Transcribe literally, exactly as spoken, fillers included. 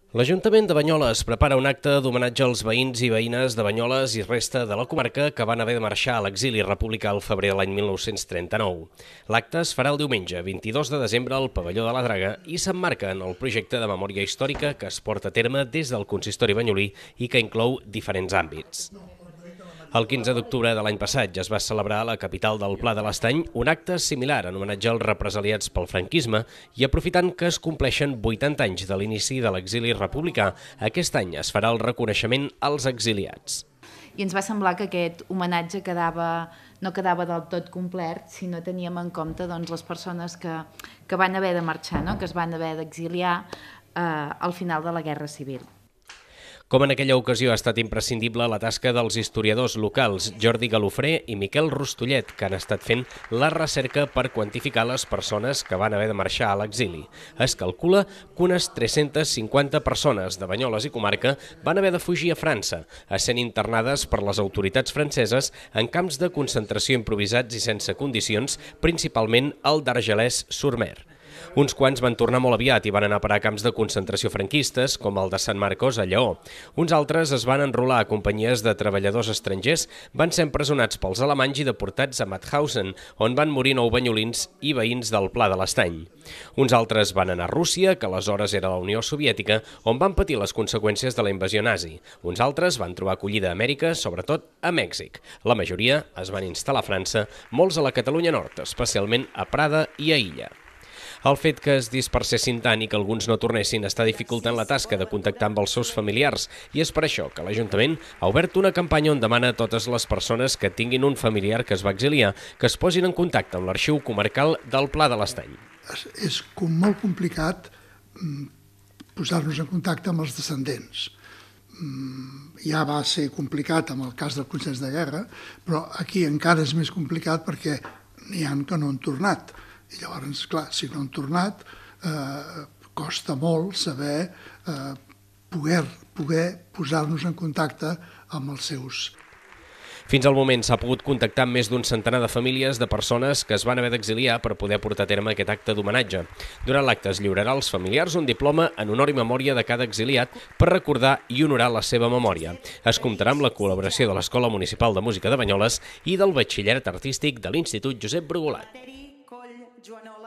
L'Ajuntament de Banyoles prepara un acte d'homenatge als veïns i veïnes de Banyoles i resta de la comarca que van haver de marxar a l'exili republicà al febrer de l'any mil nou-cents trenta-nou. L'acte es farà el diumenge vint-i-dos de desembre al Pavelló de la Draga i s'emmarca en el projecte de memòria històrica que es porta a terme des del Consistori banyolí i que inclou diferents àmbits. El quinze d'octubre de l'any passat ja es va celebrar a la capital del Pla de l'Estany un acte similar en homenatge als represaliats pel franquisme i aprofitant que es compleixen vuitanta anys de l'inici de l'exili republicà, aquest any es farà el reconeixement als exiliats. I ens va semblar que aquest homenatge quedava, no quedava del tot complet si no teníem en compte doncs, les persones que, que van haver de marxar, no? Que es van haver d'exiliar eh, al final de la Guerra Civil. Com en aquella ocasió ha estat imprescindible la tasca dels historiadors locals Jordi Galofré i Miquel Rostollet, que han estat fent la recerca per quantificar les persones que van haver de marxar a l'exili. Es calcula que unes tres-centes cinquanta persones de Banyoles i comarca van haver de fugir a França, essent internades per les autoritats franceses en camps de concentració improvisats i sense condicions, principalment al d'Argelès-sur-Mer. Uns quants van tornar molt aviat i van anar a parar a camps de concentració franquistes, com el de Sant Marcos a Lleó. Uns altres es van enrolar a companyies de treballadors estrangers, van ser empresonats pels alemanys i deportats a Mauthausen, on van morir nou banyolins i veïns del Pla de l'Estany. Uns altres van anar a Rússia, que aleshores era la Unió Soviètica, on van patir les conseqüències de la invasió nazi. Uns altres van trobar acollida a Amèrica, sobretot a Mèxic. La majoria es van instal·lar a França, molts a la Catalunya Nord, especialment a Prada i a Illa. El fet que es dispersessin tant i que alguns no tornessin està dificultant la tasca de contactar amb els seus familiars i és per això que l'Ajuntament ha obert una campanya on demana a totes les persones que tinguin un familiar que es va exiliar que es posin en contacte amb l'Arxiu Comarcal del Pla de l'Estany. És com molt complicat posar-nos en contacte amb els descendents. Ja va ser complicat amb el cas del Consell de Guerra, però aquí encara és més complicat perquè n'hi ha que no han tornat. I llavors, clar, si no han tornat, eh, costa molt saber eh, poder, poder posar-nos en contacte amb els seus. Fins al moment s'ha pogut contactar amb més d'un centenar de famílies de persones que es van haver d'exiliar per poder portar a terme aquest acte d'homenatge. Durant l'acte es lliurarà als familiars un diploma en honor i memòria de cada exiliat per recordar i honorar la seva memòria. Es comptarà amb la col·laboració de l'Escola Municipal de Música de Banyoles i del Batxillerat Artístic de l'Institut Josep Brugolat. Joanot.